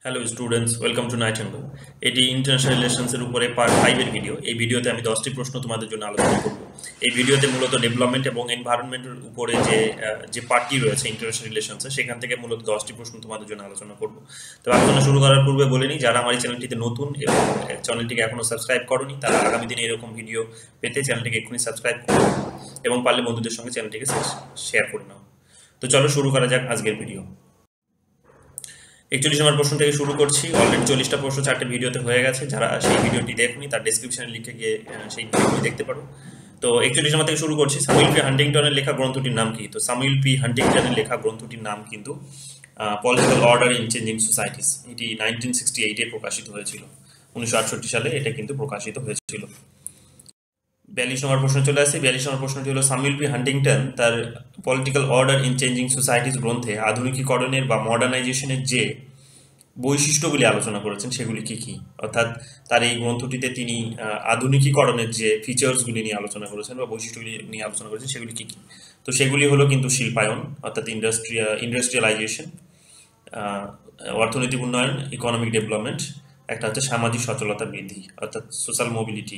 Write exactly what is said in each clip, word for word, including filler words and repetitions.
Hello students, welcome to Nightingale. এটি international রিলেশনসের উপরে পার্ট ফাইভের ভিডিও। এই ভিডিওতে আমি দশটি প্রশ্ন তোমাদের জন্য আলোচনা করব। এই ভিডিওতে মূলত ডেভেলপমেন্ট এবং এনভায়রনমেন্টের উপরে যে যে পার্টটি রয়েছে ইন্টারন্যাশনাল রিলেশনসে, সেখান থেকে মূলত দশটি প্রশ্ন তোমাদের জন্য আলোচনা করব। তো আলোচনা শুরু করার পূর্বে বলে নিই, যারা আমার এই চ্যানেলটিতে নতুন এবং চ্যানেলটিকে এখনও সাবস্ক্রাইব করোনি, তারা আগামী দিনে এরকম ভিডিও পেতে চ্যানেলটিকে এক্ষুনি সাবস্ক্রাইব করো এবং পারলে বন্ধুদের সঙ্গে চ্যানেলটিকে শেয়ার করে নাও। তো চলো শুরু করা যাক আজকের ভিডিও। একচল্লিশ নম্বর প্রশ্ন থেকে শুরু করছি। অলরেডি চল্লিশটা প্রশ্ন চারটে ভিডিওতে হয়ে গেছে। যারা সেই ভিডিওটি দেখুনি তার ডেসক্রিপশনে লিখে গিয়ে সেই ভিডিওটি দেখতে পারো। তো একচল্লিশ নম্বর থেকে শুরু করছি। স্যামুয়েল পি হান্টিংটনের লেখা গ্রন্থটির নাম কি? তো স্যামুয়েল পি হান্টিংটনের লেখা গ্রন্থটির নাম কিন্তু political order in changing societies. এটি নাইনটিন সিক্সটি এইটে প্রকাশিত হয়েছিল। উনিশশো আটষট্টি সালে এটা কিন্তু প্রকাশিত হয়েছিল। বিয়াল্লিশ নম্বর প্রশ্ন চলে আসে। বিয়াল্লিশ নম্বর প্রশ্নটি হলো, স্যামুয়েল পি হান্টিংটন তার political order in changing societies গ্রন্থে আধুনিকীকরণের বা মডার্নাইজেশনের যে বৈশিষ্ট্যগুলি আলোচনা করেছেন সেগুলি কি কি? অর্থাৎ তার এই গ্রন্থটিতে তিনি আধুনিকীকরণের যে ফিচার্সগুলি নিয়ে আলোচনা করেছেন বা বৈশিষ্ট্যগুলি নিয়ে আলোচনা করেছেন সেগুলি কি কি? তো সেগুলি হলো কিন্তু শিল্পায়ন, অর্থাৎ ইন্ডাস্ট্রিয়া ইন্ডাস্ট্রিয়ালাইজেশন, অর্থনৈতিক উন্নয়ন, ইকোনমিক ডেভেলপমেন্ট, একটা হচ্ছে সামাজিক সচলতা বৃদ্ধি অর্থাৎ সোশ্যাল মোবিলিটি।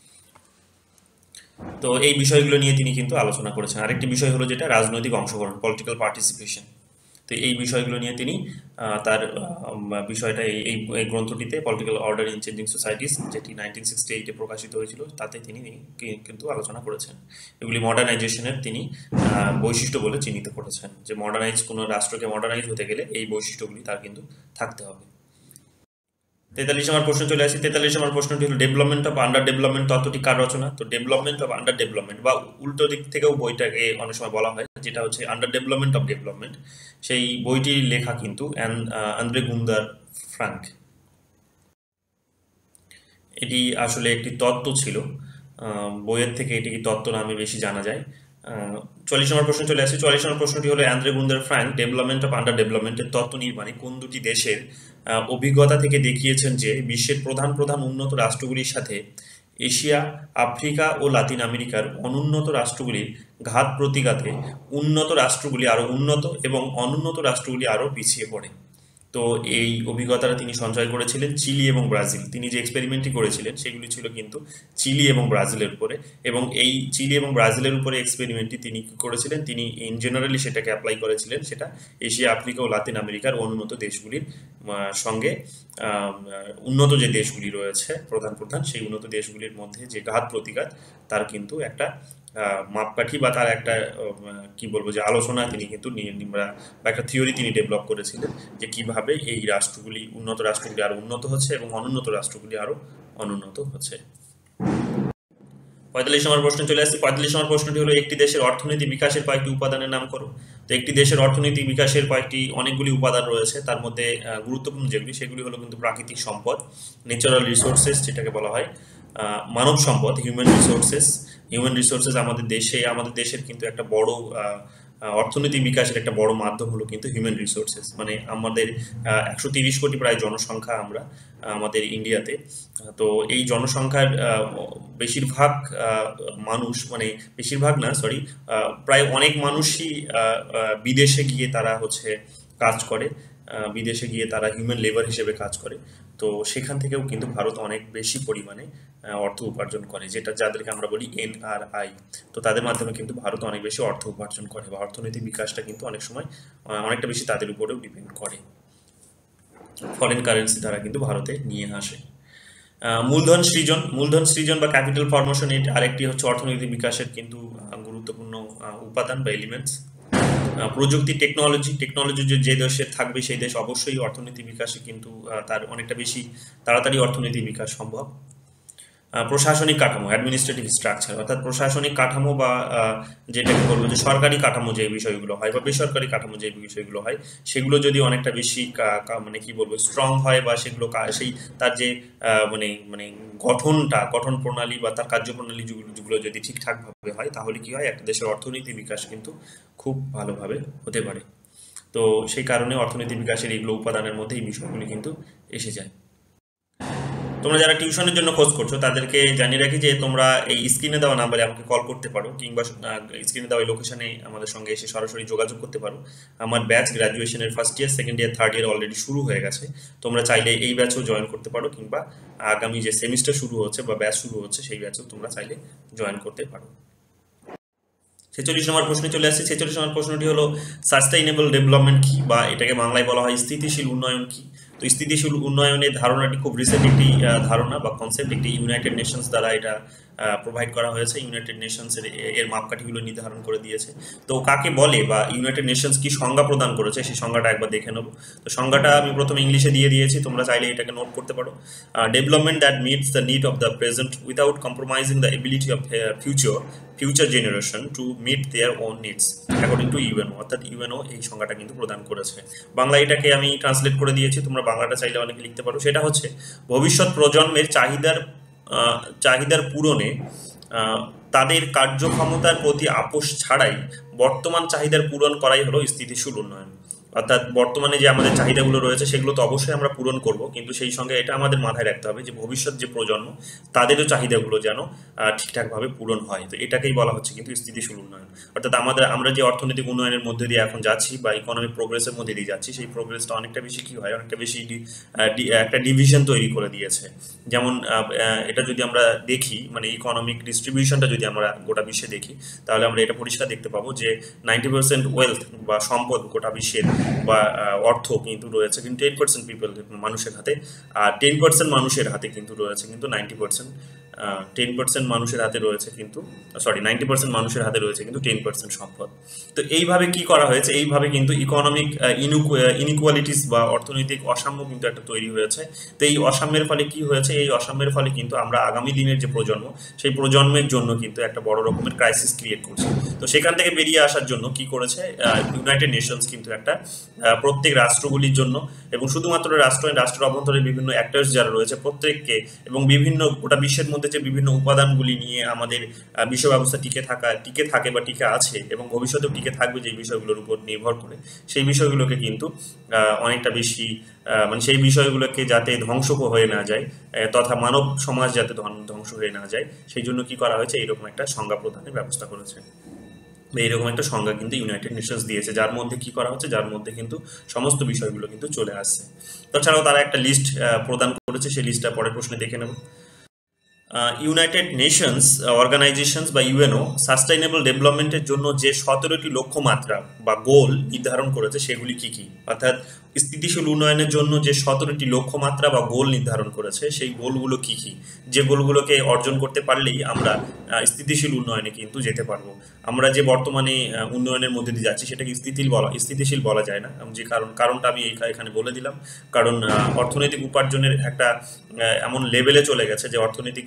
তো এই বিষয়গুলো নিয়ে তিনি কিন্তু আলোচনা করেছেন। আরেকটি বিষয় হলো যেটা রাজনৈতিক অংশগ্রহণ, পলিটিক্যাল পার্টিসিপেশন। তো এই বিষয়গুলো নিয়ে তিনি তার বিষয়টা এই এই গ্রন্থটিতে political order in changing societies, যেটি নাইনটিন সিক্সটি এইটে প্রকাশিত হয়েছিল, তাতে তিনি কিন্তু আলোচনা করেছেন। এগুলি মডার্নাইজেশনের তিনি বৈশিষ্ট্য বলে চিহ্নিত করেছেন, যে মডার্নাইজ কোনো রাষ্ট্রকে মডার্নাইজ হতে গেলে এই বৈশিষ্ট্যগুলি তার কিন্তু থাকতে হবে। তেতাল্লিশ নম্বর প্রশ্ন চলে আসি। তেতাল্লিশ নম্বর প্রশ্নটি হলো, ডেভেলপমেন্ট অফ আন্ডার ডেভেলপমেন্ট তত্ত্বটি কার রচনা? তো ডেভেলপমেন্ট অফ আন্ডার ডেভেলপমেন্ট বা উল্টো দিক থেকেও বইটাকে অনেক সময় বলা হয়, যেটা হচ্ছে আন্ডার ডেভেলপমেন্ট অফ ডেভেলপমেন্ট, সেই বইটির লেখা কিন্তু আন্দ্রে গুন্দার ফ্রাঙ্ক। এটি আসলে একটি তত্ত্ব ছিল, বইয়ের থেকে এটি তত্ত্ব নামে বেশি জানা যায়। চল্লিশ নম্বর প্রশ্ন চলে আসে। চল্লিশ নম্বর প্রশ্নটি হলো, Andre Gunder Frank development of under ডেভেলপমেন্টের তত্ত্ব নির্মাণে কোন দুটি দেশের অভিজ্ঞতা থেকে দেখিয়েছেন যে বিশ্বের প্রধান প্রধান উন্নত রাষ্ট্রগুলির সাথে এশিয়া, আফ্রিকা ও লাতিন আমেরিকার অনুন্নত রাষ্ট্রগুলির ঘাত প্রতিঘাতে উন্নত রাষ্ট্রগুলি আরও উন্নত এবং অনুন্নত রাষ্ট্রগুলি আরও পিছিয়ে পড়ে। তো এই অভিজ্ঞতাটা তিনি সঞ্চয় করেছিলেন চিলি এবং ব্রাজিল। তিনি যে এক্সপেরিমেন্টটি করেছিলেন সেগুলি ছিল কিন্তু চিলি এবং ব্রাজিলের উপরে, এবং এই চিলি এবং ব্রাজিলের উপরে এক্সপেরিমেন্টটি তিনি করেছিলেন, তিনি ইন জেনারেলি সেটাকে অ্যাপ্লাই করেছিলেন সেটা এশিয়া, আফ্রিকা ও লাতিন আমেরিকার অনুন্নত দেশগুলির সঙ্গে উন্নত যে দেশগুলি রয়েছে প্রধান প্রধান সেই উন্নত দেশগুলির মধ্যে যে ঘাত প্রতিঘাত, তার কিন্তু একটা মাপকাঠি বা তার একটা কি বলবো যে আলোচনা তিনি কিন্তু বা একটা থিওরি তিনি ডেভেলপ করেছিলেন, যে কিভাবে এই রাষ্ট্রগুলি উন্নত রাষ্ট্রগুলি আরো উন্নত হচ্ছে এবং অনুন্নত রাষ্ট্রগুলি আরো অনুন্নত হচ্ছে। পঁয়তাল্লিশ নম্বর প্রশ্ন চলে আসছে। পঁয়তাল্লিশ নম্বর প্রশ্নটি হলো, একটি দেশের অর্থনৈতিক বিকাশের কয়েকটি উপাদানের নাম করো। তো একটি দেশের অর্থনৈতিক বিকাশের কয়েকটি অনেকগুলি উপাদান রয়েছে, তার মধ্যে গুরুত্বপূর্ণ যেগুলি সেগুলি হলো কিন্তু প্রাকৃতিক সম্পদ, ন্যাচারাল রিসোর্সেস যেটাকে বলা হয়, মানব সম্পদ, হিউম্যান রিসোর্সেস। হিউম্যান রিসোর্সেস আমাদের দেশে আমাদের দেশের কিন্তু একটা বড় অর্থনৈতিক বিকাশের একটা বড় মাধ্যম হলো কিন্তু হিউম্যান রিসোর্সেস। মানে আমাদের একশো তিরিশ কোটি প্রায় জনসংখ্যা আমরা আমাদের ইন্ডিয়াতে। তো এই জনসংখ্যার বেশিরভাগ মানুষ, মানে বেশিরভাগ না সরি প্রায় অনেক মানুষই বিদেশে গিয়ে তারা হচ্ছে কাজ করে, বিদেশে গিয়ে তারা হিউম্যান লেবার হিসেবে কাজ করে। তো সেখান থেকেও কিন্তু ভারত অনেক বেশি পরিমাণে অর্থ উপার্জন করে, যেটা যাদেরকে আমরা বলি এন আর আই। তো তাদের মাধ্যমে কিন্তু ভারত অনেক বেশি অর্থ উপার্জন করে, বা অর্থনৈতিক বিকাশটা কিন্তু অনেক সময় অনেকটা বেশি তাদের উপরেও ডিপেন্ড করে। ফরেন কারেন্সি তারা কিন্তু ভারতে নিয়ে আসে। মূলধন সৃজন মূলধন সৃজন বা ক্যাপিটাল ফর্মেশন এর আরেকটি হচ্ছে অর্থনৈতিক বিকাশের কিন্তু গুরুত্বপূর্ণ উপাদান বা এলিমেন্টস। প্রযুক্তি, টেকনোলজি টেকনোলজি যে দেশে থাকবে সেই দেশ অবশ্যই অর্থনৈতিক বিকাশে কিন্তু তার অনেকটা বেশি তাড়াতাড়ি অর্থনৈতিক বিকাশ সম্ভব। প্রশাসনিক কাঠামো, অ্যাডমিনিস্ট্রেটিভ স্ট্রাকচার, অর্থাৎ প্রশাসনিক কাঠামো বা যেটাকে বলবো যে সরকারি কাঠামো যে বিষয়গুলো হয় বা বেসরকারি কাঠামো যে বিষয়গুলো হয় সেগুলো যদি অনেকটা বেশি মানে কি বলবো স্ট্রং হয়, বা সেগুলো সেই তার যে মানে মানে গঠনটা গঠন প্রণালী বা তার কার্যপ্রণালী যেগুলো যদি ঠিকঠাকভাবে হয়, তাহলে কি হয়, একটা দেশের অর্থনৈতিক বিকাশ কিন্তু খুব ভালোভাবে হতে পারে। তো সেই কারণে অর্থনৈতিক বিকাশের এগুলো উপাদানের মধ্যে এই বিষয়গুলি কিন্তু এসে যায়। তোমরা যারা টিউশনের জন্য খোঁজ করছো তাদেরকে জানিয়ে রাখি যে তোমরা এই স্ক্রিনে দেওয়া নাম্বারে আমাকে কল করতে পারো, কিংবা স্ক্রিনে দেওয়া লোকেশনে আমাদের সঙ্গে এসে সরাসরি যোগাযোগ করতে পারো। আমার ব্যাচ গ্র্যাজুয়েশনের first year, second year, third year already শুরু হয়ে গেছে। তোমরা চাইলে এই ব্যাচও জয়েন করতে পারো, কিংবা আগামী যে সেমিস্টার শুরু হচ্ছে বা ব্যাচ শুরু হচ্ছে সেই ব্যাচও তোমরা চাইলে জয়েন করতে পারো। ছেচল্লিশ নম্বর প্রশ্নে চলে আসছে। ছেচল্লিশ নম্বর প্রশ্নটি হলো সাস্টেইনেবল ডেভেলপমেন্ট কি, বা এটাকে বাংলায় বলা হয় স্থিতিশীল উন্নয়ন কি। তো স্থিতিশীল উন্নয়নের ধারণাটি খুব রিসেন্ট একটি ধারণা বা কনসেপ্ট, একটি ইউনাইটেড নেশনস দ্বারা এটা প্রোভাইড করা হয়েছে। ইউনাইটেড নেশনসের এর মাপকাঠিগুলো নির্ধারণ করে দিয়েছে। তো কাকে বলে বা ইউনাইটেড নেশনস কি সংজ্ঞা প্রদান করেছে সেই সংজ্ঞাটা একবার দেখে নেব। তো সংজ্ঞাটা আমি প্রথমে ইংলিশে দিয়ে দিয়েছি, তোমরা চাইলে এটাকে নোট করতে পারো। Development that meets the need of the present without compromising the ability of future future generation to meet their own needs according to UNO. অর্থাৎ ইউএনও এই সংজ্ঞাটা কিন্তু প্রদান করেছে। বাংলা এটাকে আমি ট্রান্সলেট করে দিয়েছি, তোমরা বাংলাটা চাইলে অনেকে লিখতে পারো। সেটা হচ্ছে ভবিষ্যৎ প্রজন্মের চাহিদার চাহিদার পূরণে তাদের কার্যক্ষমতার প্রতি আপোষ ছাড়াই বর্তমান চাহিদার পূরণ করাই হলো স্থিতিশীল উন্নয়ন। অর্থাৎ বর্তমানে যে আমাদের চাহিদাগুলো রয়েছে সেগুলো তো অবশ্যই আমরা পূরণ করব, কিন্তু সেই সঙ্গে এটা আমাদের মাথায় রাখতে হবে যে ভবিষ্যৎ যে প্রজন্ম তাদেরও চাহিদাগুলো যেন ঠিকঠাকভাবে পূরণ হয়। তো এটাকেই বলা হচ্ছে কিন্তু স্থিতিশীল উন্নয়ন। অর্থাৎ আমাদের আমরা যে অর্থনৈতিক উন্নয়নের মধ্যে দিয়ে এখন যাচ্ছি বা ইকোনমিক প্রোগ্রেসের মধ্যে দিয়ে যাচ্ছি, সেই প্রোগ্রেসটা অনেকটা বেশি কী হয়, অনেকটা বেশি একটা ডিভিশন তৈরি করে দিয়েছে। যেমন এটা যদি আমরা দেখি, মানে ইকোনমিক ডিস্ট্রিবিউশনটা যদি আমরা গোটা বিশ্বে দেখি, তাহলে আমরা এটা পরিষ্কার দেখতে পাবো যে নাইনটি পার্সেন্ট ওয়েলথ বা সম্পদ গোটা বিশ্বের বা অর্থ কিন্তু রয়েছে কিন্তু টেন পার্সেন্ট পিপল মানুষের হাতে, আর টেন পার্সেন্ট মানুষের হাতে কিন্তু রয়েছে কিন্তু নাইনটি পার্সেন্ট টেন পার্সেন্ট মানুষের হাতে রয়েছে কিন্তু সরি নাইনটি পার্সেন্ট মানুষের হাতে রয়েছে কিন্তু টেন পার্সেন্ট সম্পদ। তো এইভাবে কি করা হয়েছে, এইভাবে কিন্তু ইকোনমিক ইনইকুয়ালিটিস বা অর্থনৈতিক অসাম্য কিন্তু একটা তৈরি হয়েছে। তো এই অসাম্যের ফলে কি হয়েছে, এই অসাম্যের ফলে কিন্তু আমরা আগামী দিনের যে প্রজন্ম সেই প্রজন্মের জন্য কিন্তু একটা বড় রকমের ক্রাইসিস ক্রিয়েট করছে। তো সেখান থেকে বেরিয়ে আসার জন্য কি করেছে ইউনাইটেড নেশনস কিন্তু একটা প্রত্যেক রাষ্ট্রগুলির জন্য এবং শুধুমাত্র রাষ্ট্র রাষ্ট্রের অভ্যন্তরে বিভিন্ন অ্যাক্টার্স যারা রয়েছে প্রত্যেককে এবং বিভিন্ন গোটা বিশ্বের মধ্যে যে বিভিন্ন উপাদানগুলি নিয়ে আমাদের বিশ্ব ব্যবস্থা টিকে থাকা টিকে থাকে বা টিকে আছে এবং ভবিষ্যতেও টিকে থাকবে যে বিষয়গুলোর উপর নির্ভর করে, সেই বিষয়গুলোকে কিন্তু অনেকটা বেশি মানে সেই বিষয়গুলোকে যাতে ধ্বংস হয়ে না যায় তথা মানব সমাজ যাতে ধ্বংস হয়ে না যায় সেই জন্য কি করা হয়েছে, এইরকম একটা সংজ্ঞা প্রদানের ব্যবস্থা করেছে। এইরকম একটা সংজ্ঞা কিন্তু ইউনাইটেড নেশনস দিয়েছে, যার মধ্যে কি করা হচ্ছে, যার মধ্যে কিন্তু সমস্ত বিষয়গুলো কিন্তু চলে আসছে। তাছাড়াও তারা একটা লিস্ট প্রদান করেছে, সেই লিস্টটা পরের প্রশ্নে দেখে নেব। ইউনাইটেড নেশনস অর্গানাইজেশনস বা ইউএনও সাস্টেইনেবল ডেভেলপমেন্টের জন্য যে সতেরোটি লক্ষ্যমাত্রা বা গোল নির্ধারণ করেছে সেগুলি কি কি, অর্থাৎ স্থিতিশীল উন্নয়নের জন্য যে সতেরোটি লক্ষ্যমাত্রা বা গোল নির্ধারণ করেছে সেই গোলগুলো কি কি, যে গোলগুলোকে অর্জন করতে পারলেই আমরা স্থিতিশীল উন্নয়নে কিন্তু যেতে পারবো। আমরা যে বর্তমানে উন্নয়নের মধ্যে দিয়ে যাচ্ছি সেটাকে স্থিতিশীল বলা স্থিতিশীল বলা যায় না, যে কারণ কারণটা আমি এখানে বলে দিলাম। কারণ অর্থনৈতিক উপার্জনের একটা এমন লেভেলে চলে গেছে যে অর্থনৈতিক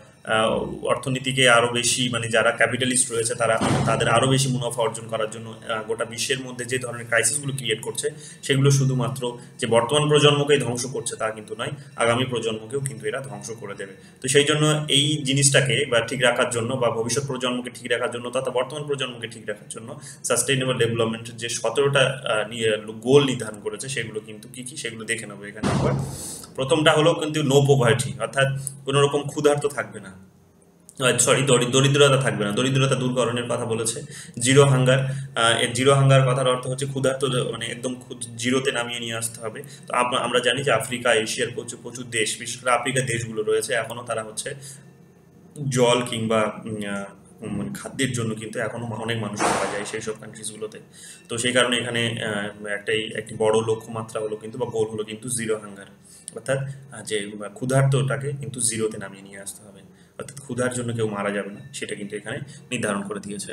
অর্থনীতিকে আরও বেশি মানে যারা ক্যাপিটালিস্ট রয়েছে তারা তাদের আরও বেশি মুনাফা অর্জন করার জন্য গোটা বিশ্বের মধ্যে যে ধরনের ক্রাইসিসগুলো ক্রিয়েট করছে সেগুলো শুধুমাত্র যে বর্তমান প্রজন্মকেই ধ্বংস করছে তা কিন্তু নয়, আগামী প্রজন্মকেও কিন্তু এরা ধ্বংস করে দেবে। তো সেই জন্য এই জিনিসটাকে বা ঠিক রাখার জন্য বা ভবিষ্যৎ প্রজন্মকে ঠিক রাখার জন্য তথা বর্তমান প্রজন্মকে ঠিক রাখার জন্য সাস্টেইনেবল ডেভেলপমেন্টের যে সতেরোটা গোল নির্ধারণ করেছে সেগুলো কিন্তু কি কি সেগুলো দেখে নেবো এখানে। আবার প্রথমটা হলো কিন্তু নো পভার্টি, অর্থাৎ কোনো রকম ক্ষুধার্ত থাকবে না, সরি দরিদ্রতা থাকবে না, দরিদ্রতা দূরকরণের কথা বলেছে। জিরো হাঙ্গার, এর জিরো হাঙ্গার কথার অর্থ হচ্ছে ক্ষুধার্ত মানে একদম জিরোতে নামিয়ে নিয়ে আসতে হবে। তো আমরা জানি যে আফ্রিকা এশিয়ার প্রচুর প্রচুর দেশ, বিশেষ করে আফ্রিকার দেশগুলো রয়েছে এখনও তারা হচ্ছে জল কিংবা মানে খাদ্যের জন্য কিন্তু এখনও অনেক মানুষ মারা যায় সেই সব কান্ট্রিজগুলোতে। তো সেই কারণে এখানে একটাই একটি বড় লক্ষ্যমাত্রা হলো কিন্তু বা গোল হলো কিন্তু জিরো হাঙ্গার, অর্থাৎ যে ক্ষুধার্তটাকে কিন্তু জিরোতে নামিয়ে নিয়ে আসতে হবে, অর্থাৎ ক্ষুধার জন্য কেউ মারা যাবে না সেটা কিন্তু এখানে নির্ধারণ করে দিয়েছে।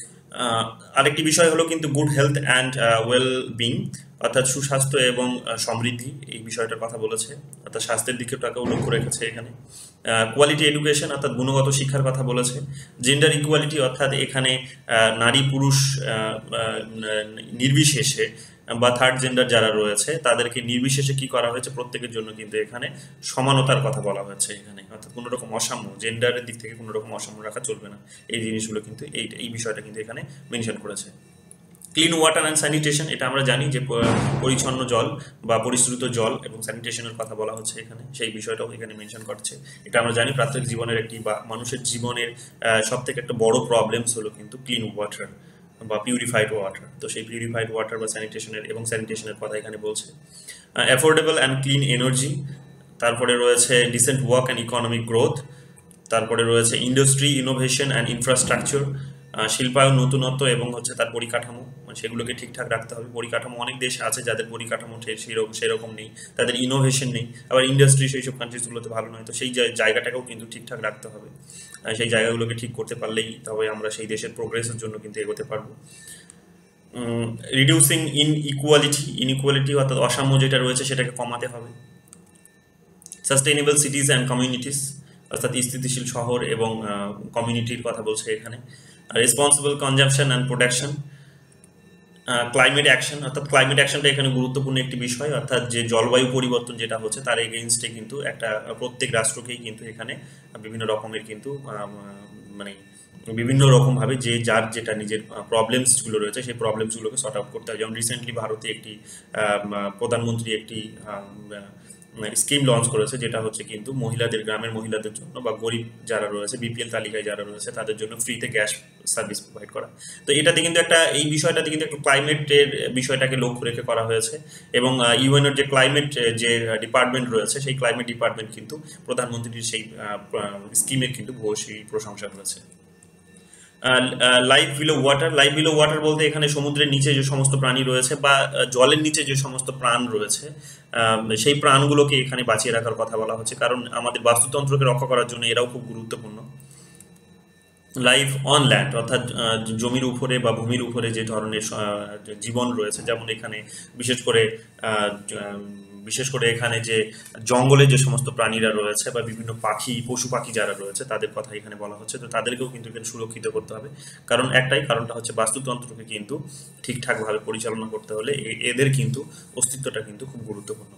আরেকটি বিষয় হলো কিন্তু good health and well being, অর্থাৎ সুস্বাস্থ্য এবং সমৃদ্ধি এই বিষয়টার কথা বলেছে, অর্থাৎ স্বাস্থ্যের দিকটাকেও লক্ষ্য রেখেছে এখানে। কোয়ালিটি এডুকেশন অর্থাৎ গুণগত শিক্ষার কথা বলেছে। জেন্ডার ইকুয়ালিটি অর্থাৎ এখানে নারী পুরুষ নির্বিশেষে বা থার্ড জেন্ডার যারা রয়েছে তাদেরকে নির্বিশেষে কি করা হয়েছে, প্রত্যেকের জন্য কিন্তু এখানে সমানতার কথা বলা হয়েছে এখানে, অর্থাৎ কোনো রকম অসাম্য জেন্ডারের দিক থেকে কোনো রকম অসাম্য রাখা চলবে না, এই জিনিসগুলো কিন্তু এই এই বিষয়টা কিন্তু এখানে মেনশন করেছে। ক্লিন ওয়াটার অ্যান্ড স্যানিটেশন, এটা আমরা জানি যে পরিচ্ছন্ন জল বা পরিশ্রুত জল এবং স্যানিটেশনের কথা বলা হচ্ছে এখানে, সেই বিষয়টাও এখানে মেনশন করছে। এটা আমরা জানি প্রাত্যহিক জীবনের একটি বা মানুষের জীবনের সব থেকে একটা বড় প্রবলেমস হলো কিন্তু ক্লিন ওয়াটার বা পিউরিফাইড ওয়াটার। তো সেই পিউরিফাইড ওয়াটার বা স্যানিটেশনের এবং স্যানিটেশনের কথা এখানে বলছে। অ্যাফোর্ডেবল অ্যান্ড ক্লিন এনার্জি, তারপরে রয়েছে decent work and economic growth, তারপরে রয়েছে ইন্ডাস্ট্রি ইনোভেশন অ্যান্ড ইনফ্রাস্ট্রাকচার, শিল্পায়ন নতুনত্ব এবং হচ্ছে তার পরিকাঠামো, সেগুলোকে ঠিকঠাক রাখতে হবে। পরিকাঠামো অনেক দেশ আছে যাদের পরিকাঠামো সেরকম সেরকম নেই, তাদের ইনোভেশন নেই, আবার ইন্ডাস্ট্রি সেই সব কান্ট্রিজগুলোতে ভালো নয়। তো সেই জায়গাটাকেও কিন্তু ঠিকঠাক রাখতে হবে। সেই জায়গাগুলোকে ঠিক করতে পারলেই তবে আমরা সেই দেশের প্রোগ্রেসের জন্য কিন্তু এগোতে পারবো। রিডিউসিং ইন ইকুয়ালিটি, ইনইকুয়ালিটি অর্থাৎ অসাম্য যেটা রয়েছে সেটাকে কমাতে হবে। সাস্টেইনেবল সিটিজ অ্যান্ড কমিউনিটিস, অর্থাৎ স্থিতিশীল শহর এবং কমিউনিটির কথা বলছে এখানে। Responsible consumption and production, climate action, অর্থাৎ ক্লাইমেট অ্যাকশনটা এখানে গুরুত্বপূর্ণ একটি বিষয়, অর্থাৎ যে জলবায়ু পরিবর্তন যেটা হচ্ছে তার এগেইনস্টে কিন্তু একটা প্রত্যেক রাষ্ট্রকেই কিন্তু এখানে বিভিন্ন রকমের কিন্তু মানে বিভিন্ন রকমভাবে যে যার যেটা নিজের প্রবলেমসগুলো রয়েছে সেই প্রবলেমসগুলোকে সর্ট আউট করতে হবে। যেমন রিসেন্টলি ভারতে একটি প্রধানমন্ত্রী একটি স্কিম লঞ্চ করেছে যেটা হচ্ছে কিন্তু মহিলাদের, গ্রামের মহিলাদের জন্য বা গরিব যারা রয়েছে, বিপিএল তালিকায় যারা রয়েছে তাদের জন্য ফ্রিতে গ্যাস সার্ভিস প্রোভাইড করা। তো এটাতে কিন্তু একটা এই বিষয়টাতে কিন্তু একটু ক্লাইমেটের বিষয়টাকে লক্ষ্য রেখে করা হয়েছে এবং ইউএনের যে ক্লাইমেট যে ডিপার্টমেন্ট রয়েছে সেই ক্লাইমেট ডিপার্টমেন্ট কিন্তু প্রধানমন্ত্রীর সেই স্কিমের কিন্তু ভূয়সী প্রশংসা করেছে। Life below water, life below water বলতে এখানে সমুদ্রের নিচে যে সমস্ত প্রাণী রয়েছে বা জলের নিচে যে সমস্ত প্রাণ রয়েছে সেই প্রাণগুলোকে এখানে বাঁচিয়ে রাখার কথা বলা হচ্ছে, কারণ আমাদের বাস্তুতন্ত্রকে রক্ষা করার জন্য এরাও খুব গুরুত্বপূর্ণ। লাইফ অন ল্যান্ড, অর্থাৎ জমির উপরে বা ভূমির উপরে যে ধরনের জীবন রয়েছে, যেমন এখানে বিশেষ করে বিশেষ করে এখানে যে জঙ্গলে যে সমস্ত প্রাণীরা রয়েছে বা বিভিন্ন পাখি, পশু পাখি যারা রয়েছে তাদের কথা এখানে বলা হচ্ছে। তো তাদেরকেও কিন্তু এখানে সুরক্ষিত করতে হবে, কারণ একটাই কারণটা হচ্ছে বাস্তুতন্ত্রকে কিন্তু ঠিকঠাকভাবে পরিচালনা করতে হলে এদের কিন্তু অস্তিত্বটা কিন্তু খুব গুরুত্বপূর্ণ।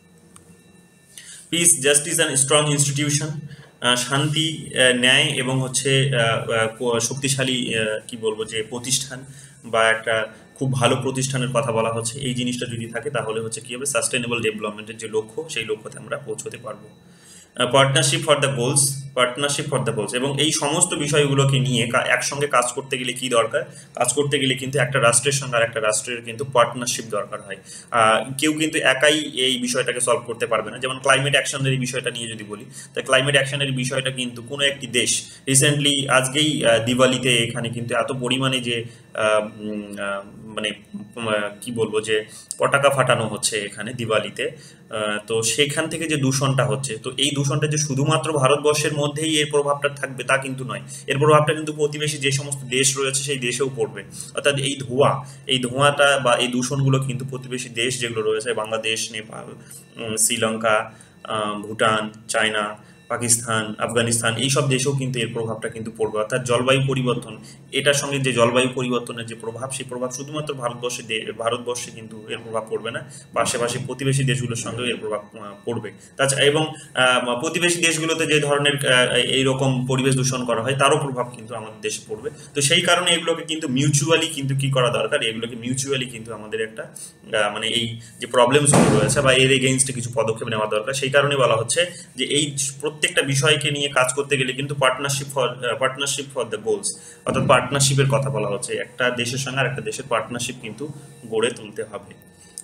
Peace, justice and strong institution, শান্তি, ন্যায় এবং হচ্ছে শক্তিশালী কি বলবো যে প্রতিষ্ঠান বা একটা খুব ভালো প্রতিষ্ঠানের কথা বলা হচ্ছে। এই জিনিসটা যদি থাকে তাহলে হচ্ছে কি হবে, সাস্টেনেবল ডেভেলপমেন্টের যে লক্ষ্য সেই লক্ষ্যতে আমরা পৌঁছতে পারবো। Partnership for the goals, partnership for the goals এবং এই সমস্ত বিষয়গুলোকে নিয়ে একসঙ্গে কাজ করতে গেলে কি দরকার, কাজ করতে গেলে কিন্তু একটা রাষ্ট্রের সঙ্গে আর একটা রাষ্ট্রের কিন্তু পার্টনারশিপ দরকার হয়। কেউ কিন্তু একাই এই বিষয়টাকে সলভ করতে পারবে না। যেমন ক্লাইমেট অ্যাকশনের এই বিষয়টা নিয়ে যদি বলি, তাই ক্লাইমেট অ্যাকশনের বিষয়টা কিন্তু কোনো একটি দেশ রিসেন্টলি আজকেই দিওয়ালিতে এখানে কিন্তু এত পরিমাণে যে মানে কি বলবো যে পটাকা ফাটানো হচ্ছে এখানে দিওয়ালিতে, তো সেখান থেকে যে দূষণটা হচ্ছে, তো এই দূষণটা যে শুধুমাত্র ভারতবর্ষের মধ্যেই এর প্রভাবটা থাকবে তা কিন্তু নয়, এর প্রভাবটা কিন্তু প্রতিবেশী যে সমস্ত দেশ রয়েছে সেই দেশেও পড়বে। অর্থাৎ এই ধোঁয়া এই ধোঁয়াটা বা এই দূষণগুলো কিন্তু প্রতিবেশী দেশ যেগুলো রয়েছে, বাংলাদেশ, নেপাল, শ্রীলঙ্কা, ভুটান, চায়না, পাকিস্তান, আফগানিস্তান, এইসব দেশেও কিন্তু এর প্রভাবটা কিন্তু পড়বে। অর্থাৎ জলবায়ু পরিবর্তন, এটার সঙ্গে যে জলবায়ু পরিবর্তনের যে প্রভাব, সেই প্রভাব শুধুমাত্র ভারতবর্ষে ভারতবর্ষে কিন্তু এর প্রভাব পড়বে না, পাশাপাশি প্রতিবেশী দেশগুলোর সঙ্গেও এর প্রভাব পড়বে। তাছাড়া এবং প্রতিবেশী দেশগুলোতে যে ধরনের এইরকম পরিবেশ দূষণ করা হয় তারও প্রভাব কিন্তু আমাদের দেশে পড়বে। তো সেই কারণে এগুলোকে কিন্তু মিউচুয়ালি কিন্তু কি করা দরকার, এগুলোকে মিউচুয়ালি কিন্তু আমাদের একটা মানে এই যে প্রবলেমসগুলো রয়েছে বা এর এগেইনস্টে কিছু পদক্ষেপ নেওয়া দরকার। সেই কারণে বলা হচ্ছে যে এই প্রত্যেকটা বিষয়কে নিয়ে কাজ করতে গেলে কিন্তু partnership for partnership for the goals, অর্থাৎ পার্টনারশিপের কথা বলা হচ্ছে। একটা দেশের সঙ্গে আর একটা দেশের পার্টনারশিপ কিন্তু গড়ে তুলতে হবে।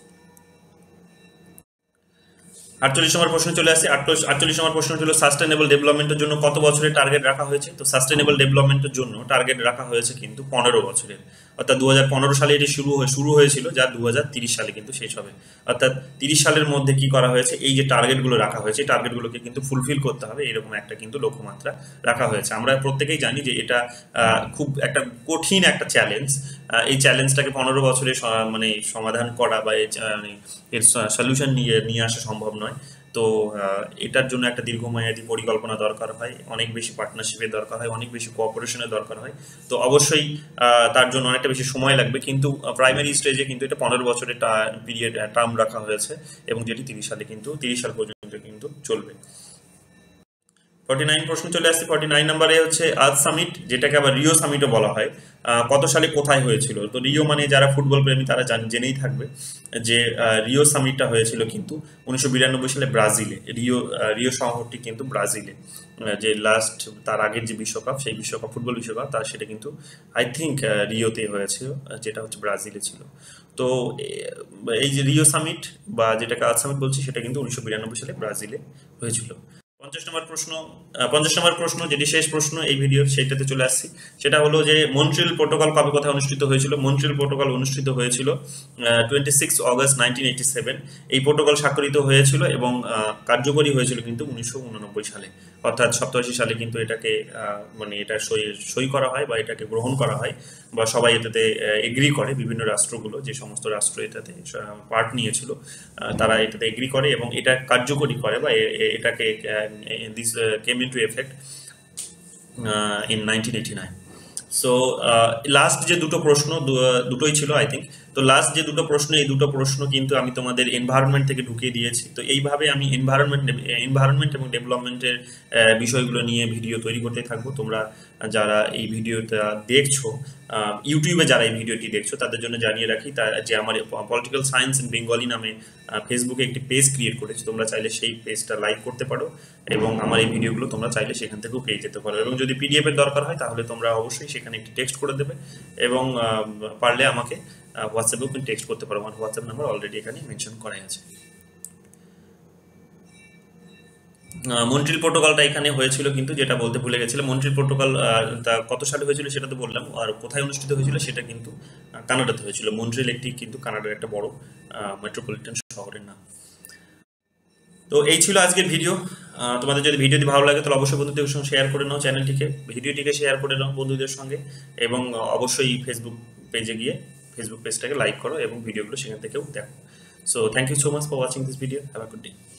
আটচল্লিশ নম্বর প্রশ্ন চলে আসছে। আটচল্লিশ নম্বর প্রশ্ন ছিল সাস্টেনেবল ডেভেলপমেন্টের জন্য কত বছরের টার্গেট রাখা হয়েছে। তো সাস্টেনেবল ডেভেলপমেন্টের জন্য টার্গেট রাখা হয়েছে কিন্তু পনেরো বছরের, অর্থাৎ দু হাজার পনেরো সালে এটি শুরু শুরু হয়েছিল, যা দু হাজার তিরিশ সালে কিন্তু শেষ হবে। অর্থাৎ তিরিশ সালের মধ্যে কি করা হয়েছে, এই যে টার্গেটগুলো রাখা হয়েছে টার্গেটগুলোকে কিন্তু ফুলফিল করতে হবে, এরকম একটা কিন্তু লক্ষ্যমাত্রা রাখা হয়েছে। আমরা প্রত্যেকেই জানি যে এটা খুব একটা কঠিন একটা চ্যালেঞ্জ। এই চ্যালেঞ্জটাকে পনেরো বছরে মানে সমাধান করা বা এর সলিউশন নিয়ে নিয়ে আসা সম্ভব নয়। তো এটার জন্য একটা দীর্ঘমেয়াদী পরিকল্পনা দরকার হয়, অনেক বেশি পার্টনারশিপের দরকার হয়, অনেক বেশি কোঅপারেশনের দরকার হয়। তো অবশ্যই তার জন্য অনেকটা বেশি সময় লাগবে, কিন্তু প্রাইমারি স্টেজে কিন্তু এটা পনেরো বছরের পিরিয়ড টার্ম রাখা হয়েছে এবং যেটি তিরিশ সালে কিন্তু তিরিশ সাল পর্যন্ত কিন্তু চলবে। ফর্টি নাইন প্রশ্ন চলে আসছে। ফর্টি নাইন নাম্বারে হচ্ছে আর্থ সামিট, যেটাকে আবার রিও সামিটও বলা হয়, কত সালে কোথায় হয়েছিল? তো রিও মানে যারা ফুটবল প্রেমী তারা জেনেই থাকবে যে রিও সামিটটা হয়েছিল কিন্তু উনিশশো বিরানব্বই সালে ব্রাজিলে। রিও রিও শহরটি কিন্তু ব্রাজিলে, যে লাস্ট তার আগের যে বিশ্বকাপ, সেই বিশ্বকাপ ফুটবল বিশ্বকাপ তার সেটা কিন্তু আই থিঙ্ক রিওতে হয়েছিল, যেটা হচ্ছে ব্রাজিলে ছিল। তো এই যে রিও সামিট বা যেটাকে আর্থ সামিট বলছি, সেটা কিন্তু উনিশশো বিরানব্বই সালে ব্রাজিলে হয়েছিল। পঞ্চাশ নম্বর প্রশ্ন পঞ্চাশ নম্বর প্রশ্ন যেটি শেষ প্রশ্ন এই ভিডিওর, সেইটাতে চলে আসছি। সেটা হলো যে মন্ট্রিয়াল প্রোটোকল কবে কোথায় অনুষ্ঠিত হয়েছিল? মন্ট্রিয়াল প্রোটোকল অনুষ্ঠিত হয়েছিল twenty six August nineteen eighty seven. এই প্রোটোকল স্বাক্ষরিত হয়েছিল এবং কার্যকরী হয়েছিল কিন্তু উনিশশো উননব্বই সালে, অর্থাৎ সপ্তাশি সালে কিন্তু এটাকে মানে এটা সই সই করা হয় বা এটাকে গ্রহণ করা হয়, বা সবাই এটাতে এগ্রি করে। বিভিন্ন রাষ্ট্রগুলো, যে সমস্ত রাষ্ট্র এটাতে পার্ট নিয়েছিল, তারা এটাতে এগ্রি করে এবং এটা কার্যকরী করে, বা এটাকে this came into effect in nineteen eighty nine. So last যে দুটো প্রশ্ন, দুটোই ছিল আই থিঙ্ক। তো লাস্ট যে দুটো প্রশ্ন, এই দুটো প্রশ্ন কিন্তু আমি তোমাদের এনভায়রনমেন্ট থেকে ঢুকিয়ে দিয়েছি। তো এইভাবে আমি এনভায়রনমেন্ট এনভায়রনমেন্ট এবং ডেভেলপমেন্টের বিষয়গুলো নিয়ে ভিডিও তৈরি করতে থাকবো। তোমরা যারা এই ভিডিওটা দেখছো, ইউটিউবে যারা এই ভিডিওটি দেখছো, তাদের জন্য জানিয়ে রাখি তা যে আমার পলিটিক্যাল সায়েন্স ইন বেঙ্গলি নামে ফেসবুকে একটি পেজ ক্রিয়েট করেছি। তোমরা চাইলে সেই পেজটা লাইক করতে পারো এবং আমার এই ভিডিওগুলো তোমরা চাইলে সেখান থেকেও পেয়ে যেতে পারো। এবং যদি পিডিএফ এর দরকার হয় তাহলে তোমরা অবশ্যই সেখানে একটি টেক্সট করে দেবে, এবং পারলে আমাকে হোয়াটসঅ্যাপেও কিন্তু টেক্সট করতে পারো। আমার হোয়াটসঅ্যাপ নাম্বার অলরেডি এখানে মেনশন করাই আছে। মন্ট্রিয়াল প্রোটোকলটা এখানে হয়েছিল কিন্তু, যেটা বলতে ভুলে গেছিলাম, মন্ট্রিয়াল প্রোটোকল তা কত সালে হয়েছিল সেটা তো বললাম, আর কোথায় অনুষ্ঠিত হয়েছিল সেটা কিন্তু কানাডাতে হয়েছিল। মন্ট্রিয়াল একটি কিন্তু কানাডার একটা বড় মেট্রোপলিটন শহরের নাম। তো এই ছিল আজকের ভিডিও। তোমাদের যদি ভিডিওটি ভালো লাগে তাহলে অবশ্যই বন্ধুদের সঙ্গে শেয়ার করে নাও, চ্যানেলটিকে ভিডিওটিকে শেয়ার করে নাও বন্ধুদের সঙ্গে, এবং অবশ্যই ফেসবুক পেজে গিয়ে ফেসবুক পেজটাকে লাইক করো এবং ভিডিওগুলো সেখান থেকেও দেখো। So thank you so much for watching this video. Have a good day.